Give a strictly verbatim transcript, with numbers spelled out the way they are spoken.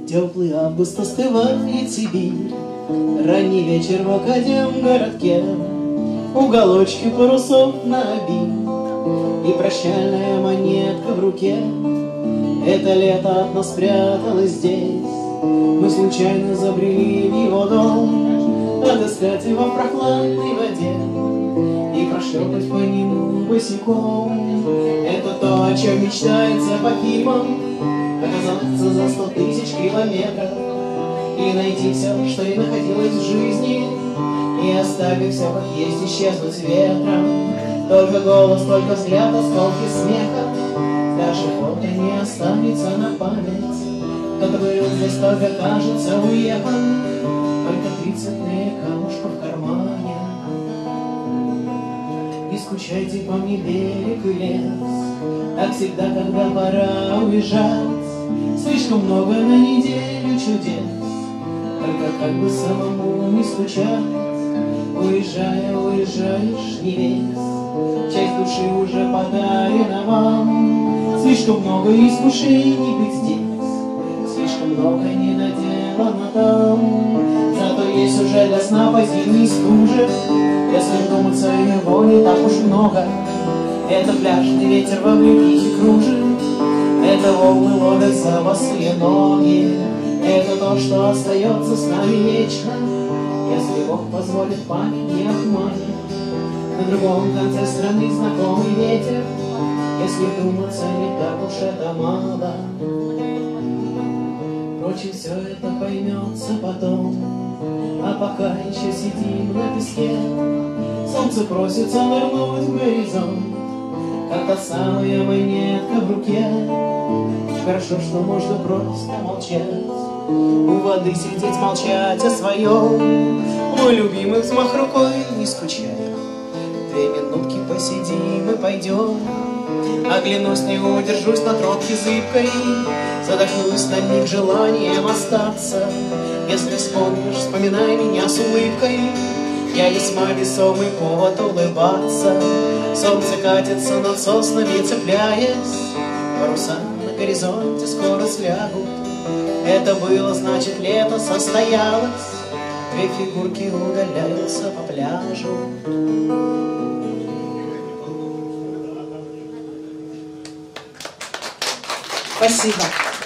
Теплый август остывает Сибирь, ранний вечер в Академ городке, уголочки парусов на обив и прощальная монетка в руке. Это лето от нас спряталось здесь, мы случайно забрели в его дом, отыскать его в прохладной воде и прошлепать по нему босиком. Это то, о чем мечтает Сапфиром, оказаться за сто тысяч километров и найти все, что и находилось в жизни, и оставив все как есть, исчезнуть ветром. Только голос, только взгляд, осколки смеха, даже фото не останется на память. Кто-то был здесь, только кажется уехал, только три цветные камушка в кармане. Не скучайте по мне, берег и лес, как всегда, когда пора уезжать. Слишком много на неделю чудес, только как бы самому не скучать. Уезжая, уезжаешь, невесть, часть души уже подарена вам. Слишком много искушений быть здесь, слишком много не наделано там. Зато есть уже для сна по зимней стуже, если вдуматься, его не так уж много. Это пляжный ветер во Брюгге кружит, это волны ловят за босые ноги. Это то, что остается с нами вечно, если Бог позволит, память не обманет. На другом конце страны знакомый ветер, если вдуматься, не так уж это мало. Впрочем, все это поймется потом, а пока еще сидим на песке. Солнце просится нырнуть в горизонт, как та самая монетка в руке. Хорошо, что можно просто молчать, у воды сидеть, молчать о своем. Мой любимый взмах рукой, не скучай, две минутки посидим и пойдем. Оглянусь, не удержусь на тропке зыбкой, задохнусь на миг желанием остаться. Если вспомнишь, вспоминай меня с улыбкой, я весьма весомый повод улыбаться. Солнце катится над соснами, цепляясь, паруса на горизонте скоро слягут. Это было, значит, лето состоялось, две фигурки удаляются по пляжу. Спасибо.